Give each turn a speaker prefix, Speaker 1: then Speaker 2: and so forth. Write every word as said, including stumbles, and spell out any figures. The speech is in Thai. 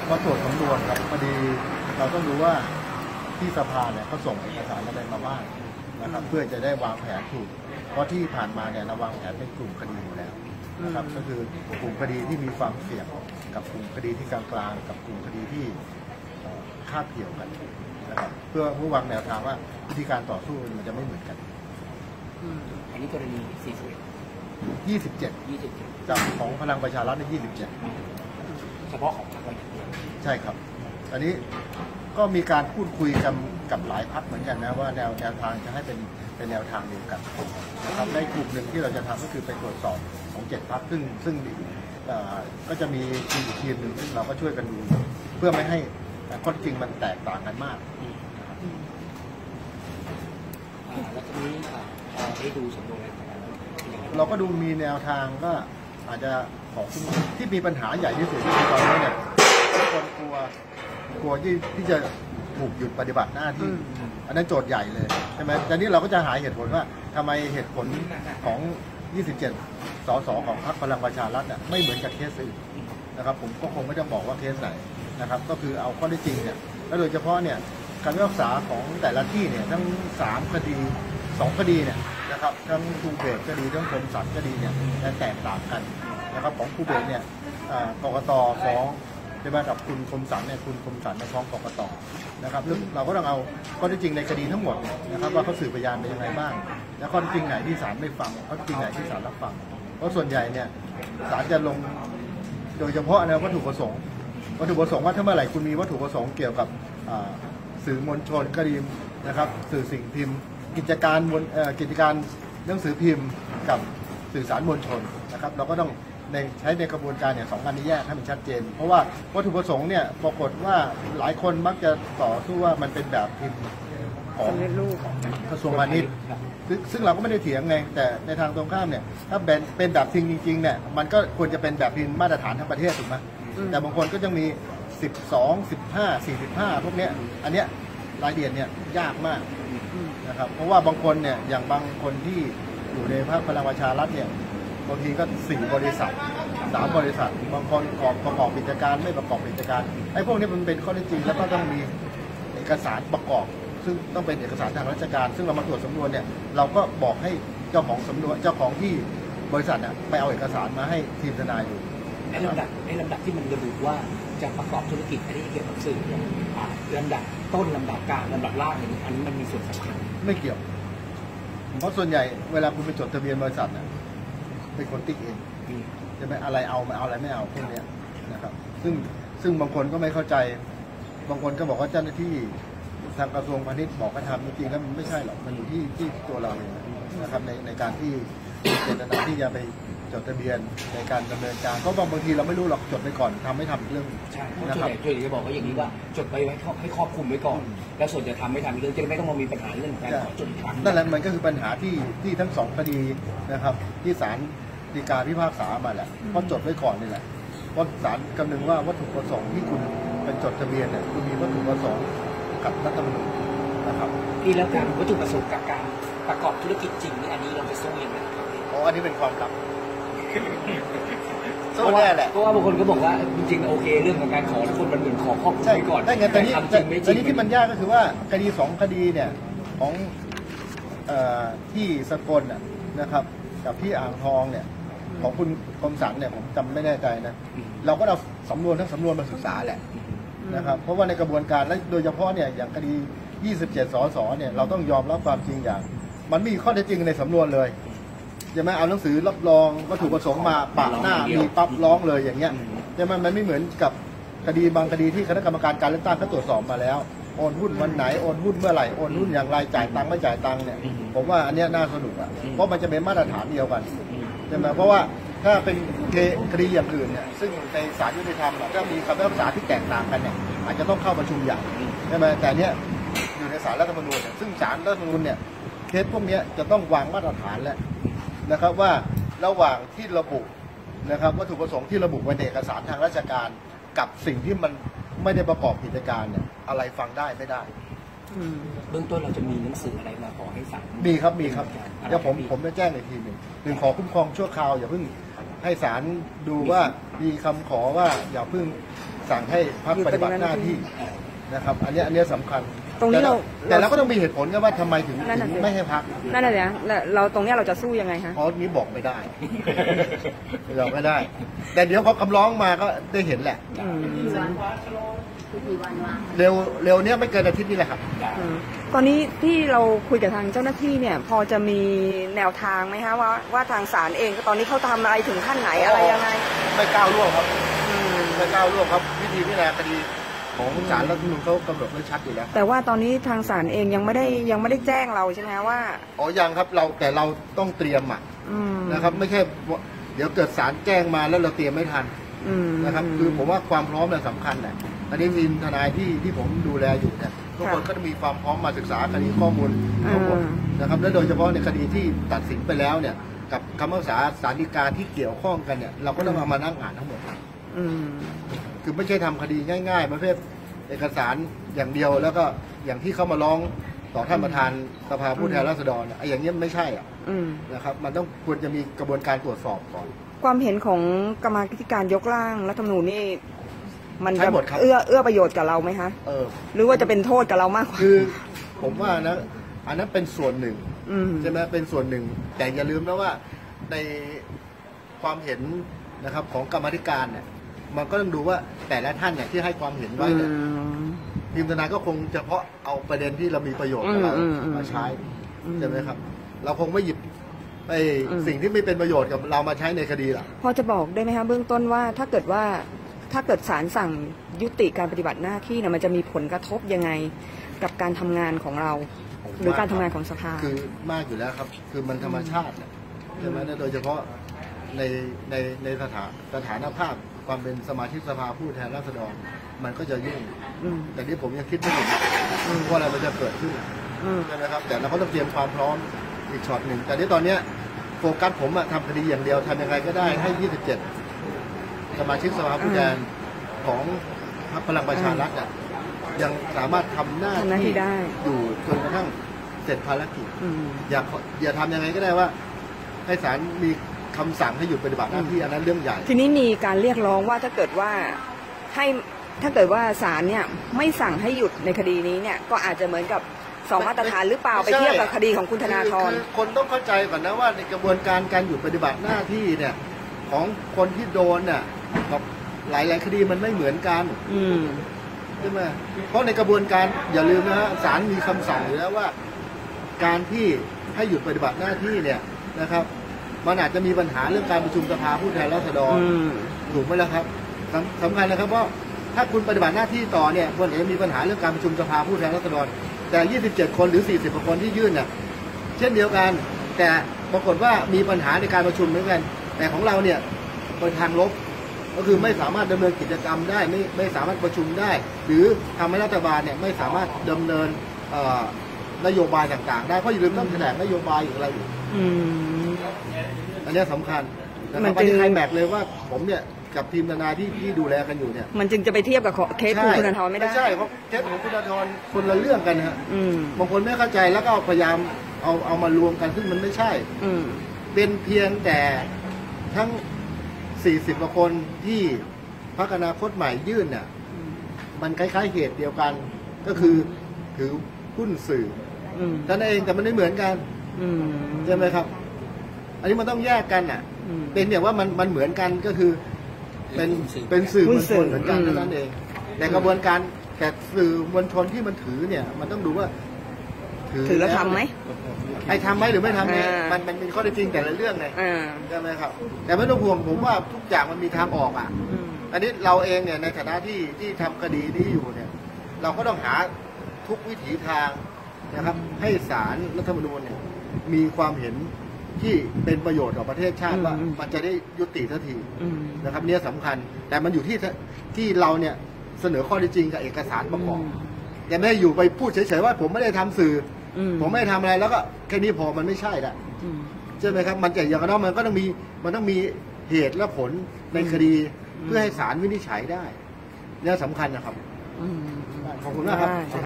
Speaker 1: มาตรวจสำนวนครับพอดีเราต้องรู้ว่าที่สภาเนี่ยเขาส่งเอกสารอะไรมาบ้างนะครับเพื่อจะได้วางแผนถูกเพราะที่ผ่านมาเนี่ยเราวางแผนเป็นกลุ่มคดีอยู่แล้วนะครับก็คือกลุ่มคดีที่มีความเสี่ยงกับกลุ่มคดีที่กลางๆกับกลุ่มคดีที่คาบเกี่ยวกันนะครับเพื่อเพื่อวางแนวทางว่าวิธีการต่อสู้มันจะไม่เหมือนกัน
Speaker 2: อันนี้กรณีสี่สิบเอ็ด
Speaker 1: ยี่สิบเจ็ด
Speaker 2: ยี่สิบเจ็ด
Speaker 1: จากของพลังประชารัฐในยี่สิบเจ็ด
Speaker 2: เฉพาะของพรรคประชาธิปัตย์
Speaker 1: ใช่ครับอันนี้ก็มีการพูดคุยกันกับหลายพรรคเหมือนกันนะว่าแนวแนวทางจะให้เป็นเป็นแนวทางเดียวกันนะครับในกลุ่มหนึ่งที่เราจะทำก็คือไปตรวจสอบของเจ็ดพรรคซึ่งซึ่งก็จะมีทีมอีกทีมหนึ่งซึ่งเราก็ช่วยกันดูเพื่อไม่ให้ข้อจริงมันแตกต่างกันมาก
Speaker 2: แล้วทีนี้ได้ดูสำนวนอะไรต่างๆ
Speaker 1: เราก็ดูมีแนวทางก็อาจจะของที่มีปัญหาใหญ่ที่สุดที่ตอนนี้เนี่ยคนกลัวกลัวที่ที่จะถูกหยุดปฏิบัติหน้าที่อันนั้นโจทย์ใหญ่เลยใช่ไหมแต่นี้เราก็จะหาเหตุผลว่าทำไมเหตุผลของยี่สิบเจ็ดสสของพรรคพลังประชารัฐเนี่ยไม่เหมือนกับเคสอื่นนะครับผมก็คงไม่ต้องบอกว่าเคสไหนนะครับก็คือเอาข้อที่จริงเนี่ยและโดยเฉพาะเนี่ยการพิพากษาของแต่ละที่เนี่ยทั้งสามคดีสองคดีเนี่ยนะครับทั้งภูเบศคดีทั้งคมสันคดีเนี่ยแตกต่างกันนะครับของภูเบศเนี่ยกกตฟ้องใช่ไหมกับคุณคมสันเนี่ยคุณคมสันมาฟ้องกกตนะครับซึ่งเราก็ต้องเอาข้อที่จริงในคดีทั้งหมดนะครับว่าเขาสืบพยานเป็นยังไงบ้างและข้อที่จริงไหนที่ศาลไม่ฟังข้อที่จริงไหนที่ศาลรับฟังเพราะส่วนใหญ่เนี่ยศาลจะลงโดยเฉพาะในวัตถุประสงค์วัตถุประสงค์ว่าถ้าเมื่อไหร่คุณมีวัตถุประสงค์เกี่ยวกับสื่อมวลชนคดีนะครับสื่อสิ่งพิมพ์กิจการมวลกิจการหนังสือพิมพ์กับสื่อสารมวลชนนะครับเราก็ต้องในใช้ในกระบวนการเนี่ยสองอันนี้แยกให้มันชัดเจนเพราะว่าวัตถุประสงค์เนี่ยปรากฏว่าหลายคนมักจะต่อสู้ว่ามันเป็นแบบพิมพ์ของกระทรวงพาณิชย์ซึ่งเราก็ไม่ได้เถียงไงแต่ในทางตรงข้ามเนี่ยถ้าเป็นเป็นแบบพิมพ์จริงๆเนี่ยมันก็ควรจะเป็นแบบพิมพ์มาตรฐานทั้งประเทศถูกไหมแต่บางคนก็จะมีสิบสอง สิบห้า สี่สิบห้าพวกเนี้ยอันเนี้ยรายละเอียดเนี่ยยากมากนะครับเพราะว่าบางคนเนี่ยอย่างบางคนที่อยู่ในพรรคพลังประชารัฐเนี่ยบางทีก็สี่บริษัทสามบริษัทบางคนประกอบกิจการไม่ประกอบกิจการไอ้พวกนี้มันเป็นข้อเท็จจริงแล้วก็ต้องมีเอกสารประกอบซึ่งต้องเป็นเอกสารทางราชการซึ่งเรามาตรวจสำนวนเนี่ยเราก็บอกให้เจ้าของสำนวนเจ้าของที่บริษัทเนี่ยไปเอาเอกสารมาให้ทีมทนายดู
Speaker 2: ในลำดับในลำดับที่มันระบุว่าจะประกอบธุรกิจอันนี้เกี่ยวกับสื่อเนี่ยลำดับต้นลำดับกลางลำดับล่างเนี่ยอันนี้มันมีส่วนสำคัญ
Speaker 1: ไม่เกี่ยวเพราะส่วนใหญ่เวลาคุณไปจดทะเบียนบริษัทเนี่ยเป็นคนติ๊กเองจะไม่อะไรเอาไม่เอาอะไรไม่เอาพวกนี้นะครับซึ่งซึ่งบางคนก็ไม่เข้าใจบางคนก็บอกว่าเจ้าหน้าที่ทางกระทรวงพาณิชย์บอกให้ทำจริงๆแล้วมันไม่ใช่หรอกมันอยู่ที่ที่ตัวเราเองนะครับในในการที่เจตนาที่จะไปจดทะเบียนในการดำเนินการเพราะบางทีเราไม่รู้หรอกจดไปก่อนทำไม่ทำอีกเรื่อง
Speaker 2: ใช่นะครับส่วนใหญ่จะบอกว่าอย่างนี้ว่าจดไปไว้ให้ครอบคลุมไว้ก่อนแล้วส่วนจะทำไม่ทำอีกเรื่องจะไม่ต้องมามีปัญหาเรื่องการขอจดอีกครั้ง
Speaker 1: นั่นแหละมันก็คือปัญหาที่ที่ทั้งสองคดีนะครับที่ศาลฎีกาพิพากษามาแหละเพราะจดไว้ก่อนนี่แหละเพราะศาลกำนึงว่าวัตถุประสงค์ที่คุณเป็นจดทะเบียนเนี่ยคุณมีวัตถุประสงค์กับรัฐธรรมนูญนะครับ
Speaker 2: ที่แล้วการวัตถุประสงค์กับการประกอบธุรกิจจริงนี่อันนี้เราจะสู้ยังไง
Speaker 1: อ๋ออันนี้เป็นความลับ
Speaker 2: เพราะว่าเพราะว่าบางคนก็บอกว่าจริงๆโอเคเรื่องของการขอทุกคนมันเหมือนขอครอบคลุมไว้ก่อน
Speaker 1: แต่แต่นี้แต่นี้ที่มันยากก็คือว่าคดีสองคดีเนี่ยของที่สกลนะครับกับที่อ่างทองเนี่ยของคุณคมสันเนี่ยผมจำไม่แน่ใจนะเราก็เอาสำนวนทั้งสำนวนมาศึกษาแหละนะครับเพราะว่าในกระบวนการและโดยเฉพาะเนี่ยอย่างคดียี่สิบเจ็ดสสเนี่ยเราต้องยอมรับความจริงอย่างมันมีข้อเท็จจริงในสำนวนเลยใช่ไหมเอาหนังสือรับรองวัตถุประสงค์มาปะหน้ามีปั๊บร้องเลยอย่างเงี้ยใช่ไหมมันไม่เหมือนกับคดีบางคดีที่คณะกรรมการการเลือกตั้งเขาตรวจสอบมาแล้วโอนหุ้นวันไหนโอนหุ้นเมื่อไหร่โอนหุ้นอย่างไรจ่ายตังค์ไม่จ่ายตังค์เนี่ยผมว่าอันนี้น่าสนุกอ่ะเพราะมันจะเป็นมาตรฐานเดียวกันใช่ไหมเพราะว่าถ้าเป็นคดีอย่างอื่นเนี่ยซึ่งในศาลยุติธรรมถ้ามีคำพิพากษาที่แตกต่างกันเนี่ยอาจจะต้องเข้าประชุมใหญ่ใช่ไหมแต่เนี้ยอยู่ในศาลรัฐธรรมนูญเนี่ยซึ่งศาลรัฐธรรมนูญเนี่ยเคสพวกนี้จะต้องวางมาตรฐานแล้วนะครับว่าระหว่างที่ระบุนะครับวัตถุประสงค์ที่ระบุไว้ในเอกสารทางราชการกับสิ่งที่มันไม่ได้ประกอบกิจการเนี่ยอะไรฟังได้ไม่ได้
Speaker 2: เบื้องต้นเราจะมีหนังสืออะไรมาขอให้ศาล
Speaker 1: มีครับมีครับเดี๋ยวผมผมจะแจ้งอีกทีหนึ่งหนึ่งขอคุ้มครองชั่วคราวอย่าเพิ่งให้ศาลดูว่ามีคำขอว่าอย่าเพิ่งสั่งให้พักปฏิบัติหน้าที่นะครับ อันนี้อันนี้สำคัญ
Speaker 3: ตรงนี้เรา
Speaker 1: แต่เราก็ต้องมีเหตุผลกันว่าทำไมถึง
Speaker 3: นั่นน่ะสิ
Speaker 1: ไม่ให้พัก
Speaker 3: นั่นแหละเนี่ยแล้วเราตรงเนี้ยเราจะสู้ยังไงฮะ
Speaker 1: เพราะนี้บอกไม่ได้ บอกไม่ได้ แต่เดี๋ยวเขาคำร้องมาก็ได้เห็นแหละ
Speaker 3: อืม
Speaker 1: เร็วเร็วเนี้ยไม่เกินอาทิตย์นี้แหละครับ
Speaker 3: อืมตอนนี้ที่เราคุยกับทางเจ้าหน้าที่เนี่ย พอจะมีแนวทางไหมคะว่าว่าทางศาลเองตอนนี้เขาทำอะไรถึงขั้นไหนอะไรยังไง
Speaker 1: ไม่ก้าวล่วงครับ
Speaker 3: อืม
Speaker 1: ไม่ก้าวล่วงครับวิธีพิจารณาคดีของศาลรัฐธรรมนูญเขากำหนดไว้ชัดอยู่แล้ว
Speaker 3: แต่ว่าตอนนี้ทางศาลเองยังไม่ได้ยังไม่ได้แจ้งเราใช่ไหมคะว่า
Speaker 1: อ๋อยังครับเราแต่เราต้องเตรียมอ่ะ
Speaker 3: อืม
Speaker 1: นะครับ ไม่ใช่ว่าเดี๋ยวเกิดศาลแจ้งมาแล้วเราเตรียมไม่ทัน
Speaker 3: อืม
Speaker 1: นะครับ คือผมว่าความพร้อมเนี่ยสำคัญแหละอันนี้ทีมทนายที่ที่ผมดูแลอยู่เนี่ยทุกคนก็จะมีความพร้อมมาศึกษาคดีข้อมูลทั้งหมดนะครับและโดยเฉพาะในคดีที่ตัดสินไปแล้วเนี่ยกับคำพิพากษาศาลฎีกาที่เกี่ยวข้องกันเนี่ยเราก็ต้องเอามานั่งอ่านทั้งหมด
Speaker 3: อืม
Speaker 1: คือไม่ใช่ทำคดีง่ายๆประเภทเอกสารอย่างเดียวแล้วก็อย่างที่เขามาร้องต่อท่านประธานสภาผู้แทนราษฎรไอ้อย่างนี้ไม่ใช่อ่ะ
Speaker 3: อืม
Speaker 1: นะครับมันต้องควรจะมีกระบวนการตรวจสอบก่อน
Speaker 3: ความเห็นของกรรมาธิการยกร่างรัฐธรรมนูญนี่มัน
Speaker 1: ใช่
Speaker 3: จะ
Speaker 1: หมดครับ
Speaker 3: เอื้อเอื้อประโยชน์กับเราไหมคะ
Speaker 1: เออ
Speaker 3: หรือว่าจะเป็นโทษกับเรามากกว่า
Speaker 1: คือผมว่านะอันนั้นเป็นส่วนหนึ่ง
Speaker 3: อืม
Speaker 1: ใช่ไหมเป็นส่วนหนึ่ง แต่อย่าลืมนะว่าในความเห็นนะครับของกรรมาธิการเนี่ยมันก็ต้องดูว่าแต่ละท่านเนี่ยที่ให้ความเห็นไว้เนี่ย
Speaker 3: อืม
Speaker 1: ทีมทนายก็คงเฉพาะเอาประเด็นที่เรามีประโยชน์กับเรา
Speaker 3: อืมอืม
Speaker 1: มาใช้
Speaker 3: อืม
Speaker 1: ใช่ไหมครับ เราคงไม่หยิบไอ้
Speaker 3: อืม
Speaker 1: สิ่งที่ไม่เป็นประโยชน์กับเรามาใช้ในคดีหรอก
Speaker 3: พอจะบอกได้ไหมคะเบื้องต้นว่าถ้าเกิดว่าถ้าเกิดศาลสั่งยุติการปฏิบัติหน้าที่เนี่ยมันจะมีผลกระทบยังไงกับการทำงานของเรา หรือการทำงานของสภา
Speaker 1: คือมากอยู่แล้วครับ คือมันธรรมชาติเนี่ยใช่ไหมและโดยเฉพาะในในในสถาสถานภาพความเป็นสมาชิกสภาผู้แทนราษฎรมันก็จะยุ่ง
Speaker 3: อืม
Speaker 1: แต่นี่ผมยังคิดไม่ถึงว่าอะไรมันจะเกิดขึ้น
Speaker 3: อืม
Speaker 1: ใช่ไหมครับ แต่เราก็ต้องเตรียมความพร้อมอีกช็อตหนึ่ง แต่ที่ตอนเนี้ยโฟกัสผมอะทำคดีอย่างเดียวทำยังไงก็ได้ให้ ยี่สิบเจ็ด สมาชิกสภาผู้แทนของพรรคพลังประชารัฐอะยังสามารถทำหน้า
Speaker 3: ทำหน้าที่
Speaker 1: ที่
Speaker 3: ได้
Speaker 1: อยู่จนกระทั่งเสร็จภารกิจ
Speaker 3: อืม
Speaker 1: อย่าอย่าทำยังไงก็ได้ว่า ให้ศาลมีคำสั่งให้หยุดปฏิบัติหน้าที่อันนั้นเรื่องใหญ่
Speaker 3: ทีนี้มีการเรียกร้องว่าถ้าเกิดว่าให้ถ้าเกิดว่าศาลเนี่ยไม่สั่งให้หยุดในคดีนี้เนี่ยก็อาจจะเหมือนกับสองมาตรฐานหรือเปล่าไปเทียบกับคดีของคุณธนาธร
Speaker 1: คือคนต้องเข้าใจก่อนนะว่าในกระบวนการการหยุดปฏิบัติหน้าที่เนี่ยของคนที่โดนเนี่ยกับหลายๆคดีมันไม่เหมือนกัน
Speaker 3: อืม
Speaker 1: ใช่ไหมเพราะในกระบวนการอย่าลืมนะฮะศาลมีคำสั่งอยู่แล้วว่า การที่ให้หยุดปฏิบัติหน้าที่เนี่ยนะครับ มันอาจจะมีปัญหาเรื่องการประชุมสภาผู้แทนราษฎร
Speaker 3: อืม
Speaker 1: ถูกไหมล่ะครับสำสำคัญนะครับเพราะถ้าคุณปฏิบัติหน้าที่ต่อเนี่ยควรจะมีปัญหาเรื่องการประชุมสภาผู้แทนราษฎรแต่ ยี่สิบเจ็ด คนหรือ สี่สิบ คนที่ยื่นเนี่ยเช่นเดียวกัน แต่ปรากฏว่ามีปัญหาในการประชุมเหมือนกัน แต่ของเราเนี่ยเป็นทางลบก็คือไม่สามารถดำเนินกิจกรรมได้ไม่ไม่สามารถประชุมได้ หรือทำให้รัฐบาลเนี่ยไม่สามารถดำเนินเอ่อนโยบายต่างๆได้เพราะอย่าลืมต้องแถลงนโยบายอีกอะไรอยู่
Speaker 3: อืม
Speaker 1: อันนี้สำคัญนะค
Speaker 3: มั
Speaker 1: รั
Speaker 3: น
Speaker 1: บอัน
Speaker 3: จึ
Speaker 1: นี้
Speaker 3: ง
Speaker 1: ใครแบกเลยว่าผมเนี่ยกับทีมทนายที่ที่ดูแลกันอยู่เนี่ย
Speaker 3: มันจึงจะไปเทียบกับเคสคุณธนาธรไม่ได้
Speaker 1: ใช่เพราะเคสของคุณธนาธรคนละเรื่องกันฮะ
Speaker 3: อืม
Speaker 1: บางคนไม่เข้าใจแล้วก็พยายามเอาเอามารวมกันซึ่งมันไม่ใช่
Speaker 3: อืม
Speaker 1: เป็นเพียงแต่ทั้ง สี่สิบ กว่าคนที่พรรคอนาคตใหม่ยื่นเนี่ยมันคล้ายๆเหตุเดียวกัน ก็คือถือหุ้นสื่อ
Speaker 3: อืม
Speaker 1: ท่านนเองแต่มันไม่เหมือนกัน
Speaker 3: อืม
Speaker 1: ใช่ไหมครับ อันนี้มันต้องแยกกันอ่ะ
Speaker 3: อืม
Speaker 1: เป็นอย่างว่ามันมันเหมือนกันก็คือ เป็นเป็นสื่อมวลชนเหมือนกันเท่านั้นเอง แต่กระบวนการแต่สื่อมวลชนที่มันถือเนี่ย มันต้องดูว่า
Speaker 3: ถือแล้วทำไหม
Speaker 1: ไอ้ทำไหมหรือไม่ทำเนี่ย
Speaker 3: อ่ามั
Speaker 1: มันมันเป็นข้อเท็จจริงแต่ละเรื่องไง
Speaker 3: อ่า
Speaker 1: ใช่ไหมครับ แต่ไม่ต้องห่วงผมว่าทุกอย่างมันมีทางออกอ่ะ
Speaker 3: อืม
Speaker 1: อันนี้เราเองเนี่ยในฐานะที่ที่ทำคดีนี้อยู่เนี่ย เราก็ต้องหาทุกวิถีทางนะครับ ให้ศาลรัฐธรรมนูญเนี่ยมีความเห็นที่เป็นประโยชน์ต่อประเทศชาติว่ามันจะได้ยุติสักที
Speaker 3: อืม
Speaker 1: นะครับเนี่ยสำคัญ แต่มันอยู่ที่ที่เราเนี่ยเสนอข้อเท็จจริงกับเอกสารประกอบแต่ไม่ได้อยู่ไปพูดเฉยๆว่าผมไม่ได้ทำสื่อ
Speaker 3: อื
Speaker 1: ผมไม่ได้ทำอะไรแล้วก็แค่นี้พอมันไม่ใช่ละ
Speaker 3: อืม
Speaker 1: ใช่ไหมครับ มันจะอย่างนั้นมันก็ต้องมีมันต้องมีเหตุและผลในคดี
Speaker 3: อืม
Speaker 1: เพื่อให้ศาลวินิจฉัยได้เนี่ยสำคัญนะครับ
Speaker 3: อืม
Speaker 1: ขอบคุณมากครับ
Speaker 3: ได้